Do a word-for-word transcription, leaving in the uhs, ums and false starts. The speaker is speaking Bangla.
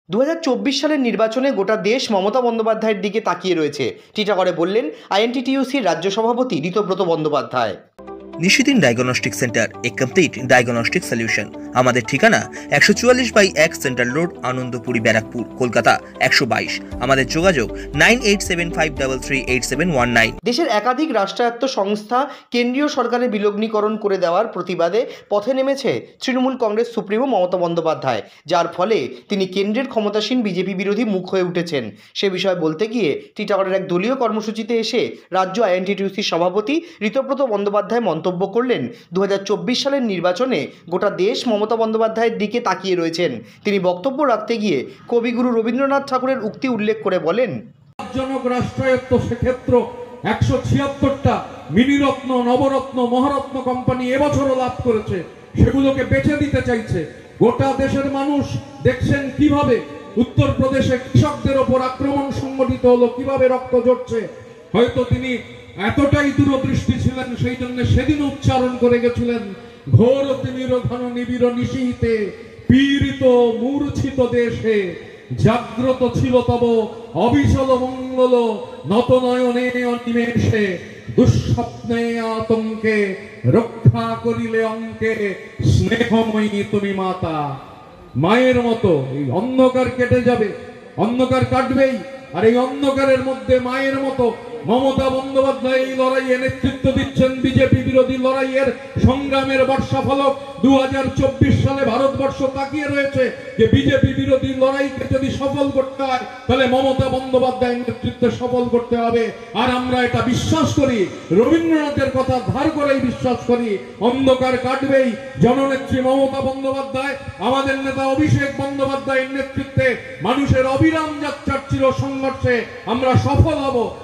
দু হাজার চব্বিশ সালের নির্বাচনে গোটা দেশ মমতা বন্দ্যোপাধ্যায়ের দিকে তাকিয়ে রয়েছে, টিটাগড়ে বললেন আইএনটিটিইউসির রাজ্য সভাপতি Ritabrata Bandyopadhyay. Nishidin diagnostic centre, a complete diagnostic solution. আমাদের ঠিকানা একশো চুয়াল্লিশ বাই এক সেন্ট্রাল রোড, আনন্দপুরি, ব্যারাকপুর, কলকাতা একশো বাইশ। আমাদের যোগাযোগ nine eight seven five three three eight seven one nine. দেশের একাধিক রাষ্ট্রায়ত্ত সংস্থা কেন্দ্রীয় সরকারের বিলগ্নীকরণ করে দেওয়ার প্রতিবাদে পথে নেমেছে তৃণমূল কংগ্রেস সুপ্রিমো মমতা বন্দ্যোপাধ্যায়, যার ফলে তিনি কেন্দ্রের ক্ষমতাসীন বিজেপি বিরোধী মুখ হয়ে উঠেছেন। সে বিষয়ে বলতে গিয়ে টিটাগড়ের এক দলীয় কর্মসূচিতে এসে রাজ্য আইএনটিটিইউসির সভাপতি ঋতব্রত বন্দ্যোপাধ্যায় মন্তব্য করলেন, দু হাজার চব্বিশ সালের নির্বাচনে গোটা দেশ মমতা বন্দ্যোপাধ্যায়ের দিকে তাকিয়ে রয়েছেন। তিনি বক্তব্য রাখতে গিয়ে কবিগুরু রবীন্দ্রনাথ ঠাকুরের উক্তি উল্লেখ করে বলেন, জনক রাষ্ট্রায়ত্ত সেক্ষেত্র একশো ছিয়াত্তরটা মিনিরত্ন, নবরত্ন, মহারত্ন কোম্পানি এবছরও লাভ করেছে, সেগুলোকে বেচে দিতে চাইছে। গোটা দেশের মানুষ দেখছেন কিভাবে উত্তরপ্রদেশে কৃষকদের ওপর আক্রমণ সংগঠিত হলো, কিভাবে রক্ত ঝরছে। হয়তো তিনি এতটাই দূরদৃষ্টি ছিলেন, সেই জন্য সেদিন উচ্চারণ করে গেছিলেন, ঘোর তিমির ঘন নিবিড় নিশীতে পীড়িত মূর্ছিত দেশে জাগ্রত ছিল তব অবিচল মঙ্গল নত নয়নে অনিমেষে দুঃস্বপ্নে আতঙ্কে রক্ষা করিলে অঙ্কে স্নেহময়ী তুমি মাতা। মায়ের মতো এই অন্ধকার কেটে যাবে, অন্ধকার কাটবেই, আর এই অন্ধকারের মধ্যে মায়ের মতো মমতা বন্দ্যোপাধ্যায় এই লড়াইয়ে নেতৃত্ব দিচ্ছেন। বিজেপি বিরোধী লড়াইয়ের সংগ্রামের বর্ষাফলক দু হাজার চব্বিশ সালে ভারতবর্ষ তাকিয়ে রয়েছে যে বিজেপি বিরোধী লড়াইকে যদি সফল করতে হয় তাহলে মমতা বন্দ্যোপাধ্যায়ের নেতৃত্বে সফল করতে হবে। আর আমরা এটা বিশ্বাস করি, রবীন্দ্রনাথের কথা ধার করেই বিশ্বাস করি, অন্ধকার কাটবেই। জননেত্রী মমতা বন্দ্যোপাধ্যায়, আমাদের নেতা অভিষেক বন্দ্যোপাধ্যায়ের নেতৃত্বে মানুষের অবিরাম যাত্রার চির সংঘর্ষে আমরা সফল হব।